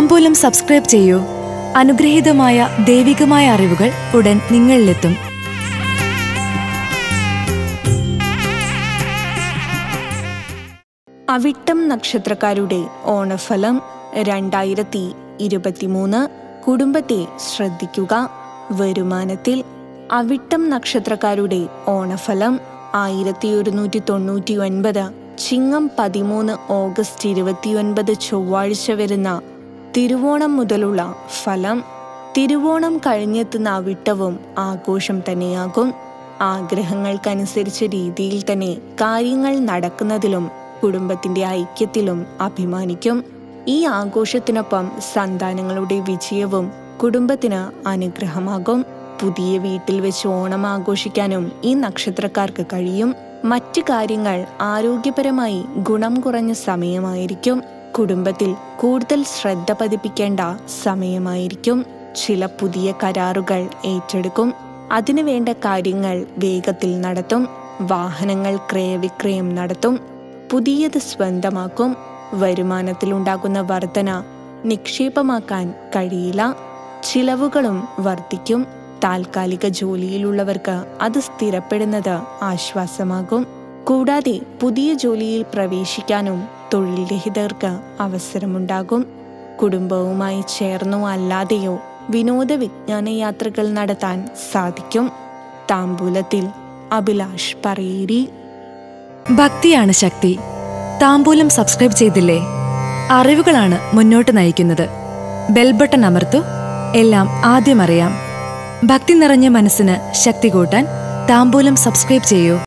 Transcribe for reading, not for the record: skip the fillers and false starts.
താംബൂലം subscribe ചെയ്യൂ. അനുഗ്രഹീതമായ ദൈവികമായ അറിവുകൾ ഉടൻ നിങ്ങളിലെത്തും. അവിട്ടം നക്ഷത്രക്കാരുടെ ഓണഫലം 2023. കുടുംബത്തെ ശ്രദ്ധിക്കുക. വരുമാനത്തിൽ അവിട്ടം നക്ഷത്രക്കാരുടെ ഓണഫലം 1199. ചിങ്ങം 13 ഓഗസ്റ്റ് 29 ചൊവ്വാഴ്ച വരുന്ന തിരുവോണം മുതലുള്ള ഫലം. തിരുവോണം കഴിഞ്ഞെത്തുന്ന അവിട്ടവും ആഘോഷം തന്നെയാകും. ആഗ്രഹങ്ങൾക്കനുസരിച്ച രീതിയിൽ തന്നെ കാര്യങ്ങൾ നടക്കുന്നതിലും കുടുംബത്തിന്റെ ഐക്യത്തിലും അഭിമാനിക്കും. ഈ ആഘോഷത്തിനൊപ്പം സന്താനങ്ങളുടെ വിജയവും കുടുംബത്തിന് അനുഗ്രഹമാകും. പുതിയ വീട്ടിൽ വെച്ച് ഓണം ആഘോഷിക്കാനും ഈ നക്ഷത്രക്കാർക്ക് കഴിയും. മറ്റു കാര്യങ്ങൾ ആരോഗ്യപരമായി ഗുണം കുറഞ്ഞ സമയമായിരിക്കും. കുടുംബത്തിൽ കൂടുതൽ ശ്രദ്ധ പതിപ്പിക്കേണ്ട സമയമായിരിക്കും. ചില പുതിയ കരാറുകൾ ഏറ്റെടുക്കും. അതിനുവേണ്ട കാര്യങ്ങൾ വേഗത്തിൽ നടത്തും. വാഹനങ്ങൾ ക്രയവിക്രയം നടത്തും. പുതിയത് സ്വന്തമാക്കും. വരുമാനത്തിലുണ്ടാകുന്ന വർധന നിക്ഷേപമാക്കാൻ കഴിയില്ല. ചിലവുകളും വർദ്ധിക്കും. താൽക്കാലിക ജോലിയിലുള്ളവർക്ക് അത് സ്ഥിരപ്പെടുന്നത് ആശ്വാസമാകും. കൂടാതെ പുതിയ ജോലിയിൽ പ്രവേശിക്കാനും തൊഴിൽ രഹിതർക്ക് അവസരമുണ്ടാകും. കുടുംബവുമായി ചേർന്നോ അല്ലാതെയോ വിനോദ വിജ്ഞാന യാത്രകൾ നടത്താൻ സാധിക്കും. താംബൂലത്തിൽ അഭിലാഷ് പറയേരി. ഭക്തിയാണ് ശക്തി. താംബൂലം സബ്സ്ക്രൈബ് ചെയ്തില്ലേ? അറിവുകളാണ് മുന്നോട്ട് നയിക്കുന്നത്. ബെൽ ബട്ടൺ അമർത്തു. എല്ലാം ആദ്യം അറിയാം. ഭക്തി നിറഞ്ഞ മനസ്സിന് ശക്തി കൂട്ടാൻ താംബൂലം സബ്സ്ക്രൈബ് ചെയ്യൂ.